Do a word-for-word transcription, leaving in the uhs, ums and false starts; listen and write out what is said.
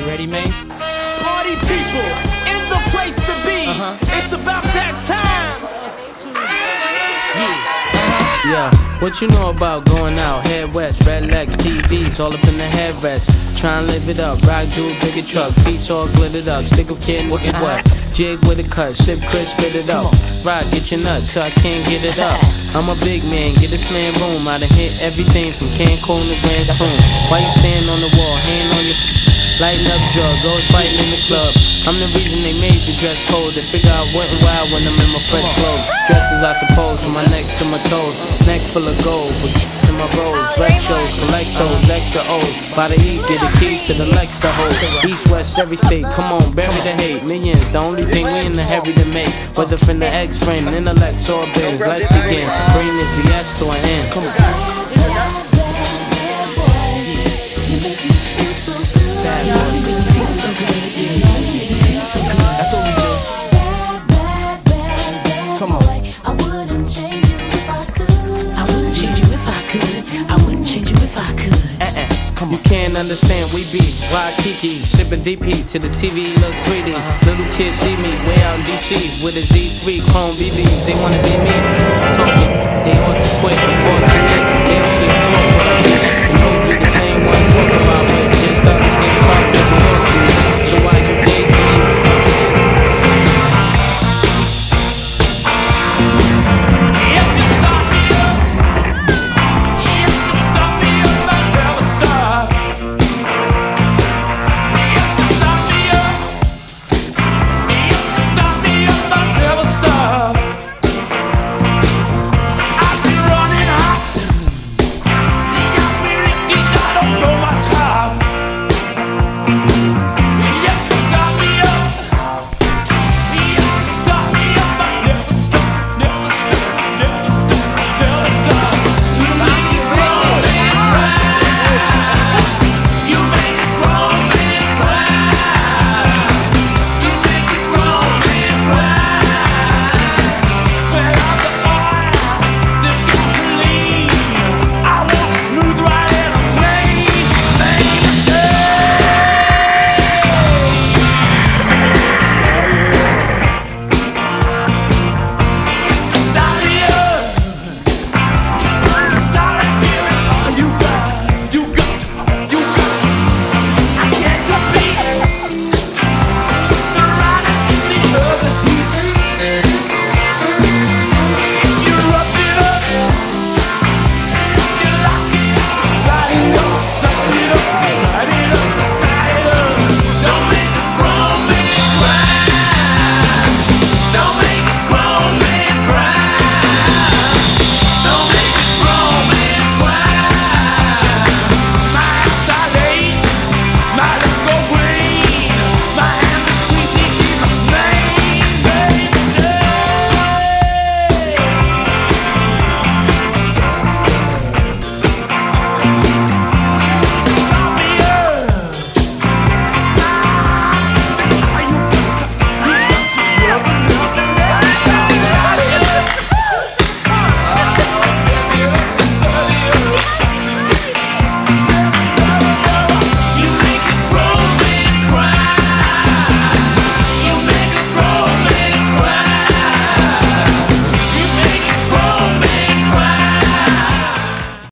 ready, man? Party people, in the place to be. Uh-huh. It's about that time. Yeah. Yeah, what you know about going out? Head west, red legs, T Vs, all up in the headrest. Try and live it up, rock jewel, bigger truck, beats all glittered up, stick a kid, look at what? Jig with a cut, sip crisp, spit it up. Rock, get your nut till I can't get it up. I'm a big man, get this man room. I done hit everything from Cancun to Grand Tune. Why you stand on the wall, hand on your lighting up drugs, always fighting in the club. I'm the reason they made the dress code. They figure out what and why when I'm in my fresh clothes. Dresses I suppose, from my neck to my toes. Neck full of gold, with in my rolls. Retros, collect those, extra O's. By the E, get the keys to the Lex to hold. East, west, every state, come on, bury the hate. Millions, the only thing we in the hurry to make. Whether from the X frame, intellect, or biz. Let's begin, bring this B S to an end. Come on. Come on. I wouldn't change you if I could. I wouldn't change you if I could. I wouldn't change you if I could. Uh-uh. Come on. You can't understand, we be Waikiki, sipping D P to the T V look three D. Little kids see me way out in D C with a Z three Chrome B Bs. They wanna be me. Talking, they ought to quit. Unfortunately, they don't see the fork. The moves be the same one.